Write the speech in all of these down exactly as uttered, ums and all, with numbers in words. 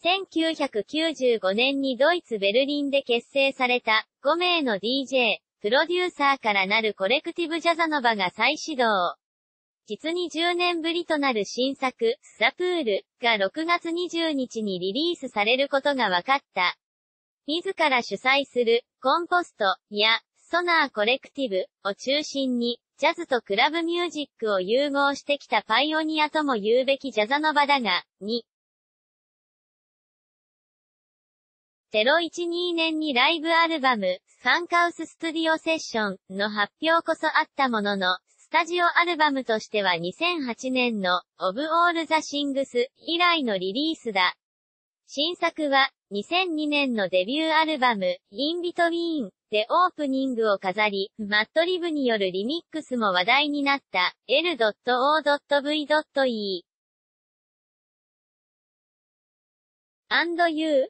せんきゅうひゃくきゅうじゅうごねんにドイツ・ベルリンで結成されたごめいの ディージェー、プロデューサーからなるコレクティブジャザノバが再始動。実にじゅうねんぶりとなる新作、スザプールがろくがつにじゅうにちにリリースされることが分かった。自ら主催するコンポストやソナーコレクティブを中心にジャズとクラブミュージックを融合してきたパイオニアとも言うべきジャザノバだが、にせんじゅうにねんにライブアルバム、ファンカウスストゥディオセッションの発表こそあったものの、スタジオアルバムとしてはにせんはちねんのオブオールザシングス以来のリリースだ。新作はにせんにねんのデビューアルバム、インビトウィーンでオープニングを飾り、マットリブによるリミックスも話題になった エルオーブイイー and You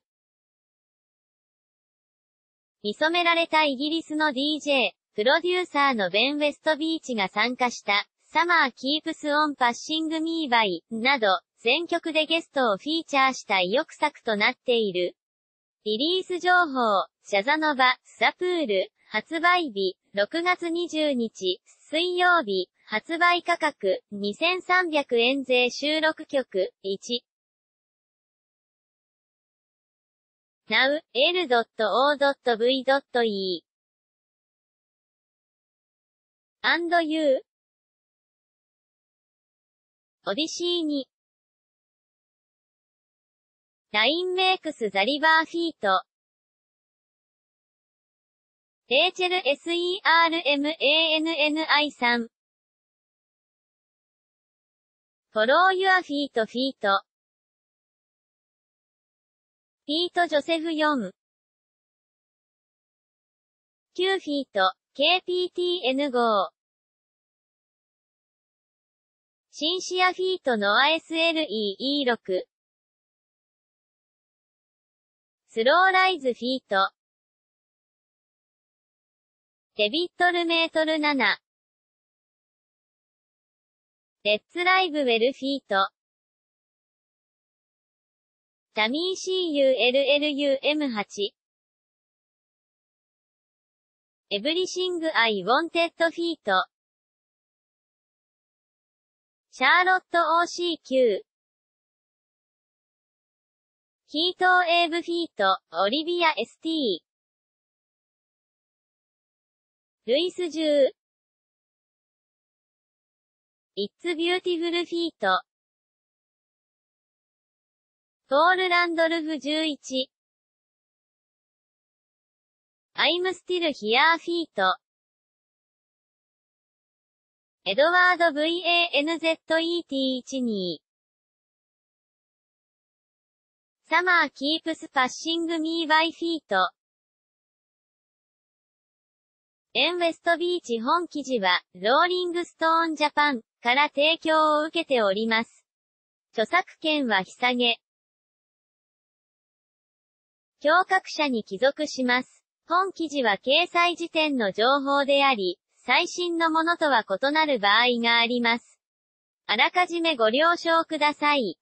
見初められたイギリスの ディージェー、プロデューサーのベン・ウェストビーチが参加した、サマー・キープス・オン・パッシング・ミー・バイ、など、全曲でゲストをフィーチャーした意欲作となっている。リリース情報、ジャザノバ、スザプール、発売日、ろくがつにじゅうにち、水曜日、発売価格、にせんさんびゃくえん税収録曲、いち。Now,エルオーブイイー and You オディシーに ライン makes the river feet レイチェル セルマン さん Follow Your Feet Feet フィート・ジョセフよん きゅうフィート ケーピーティーエヌご シンシア・フィートノア エスエルイーイーろく スローライズ・フィートデビット・ルメートルななレッツ・ライブ・ウェル・フィートタミー シーユーエルエルユーエムはち Everything I Wanted Feet シャーロット オーシーキュー キートーエーブフィートオリビア エスティー ルイスじゅう It's Beautiful Feetポール・ランドルフじゅういち I'm Still Here Feet エドワード ブイエーエヌゼットイーティーじゅうに Summer Keeps Passing Me By Feet エン・ウェストビーチ本記事は、ローリングストーンジャパンから提供を受けております。著作権は引き下げ。教科者に帰属します。本記事は掲載時点の情報であり、最新のものとは異なる場合があります。あらかじめご了承ください。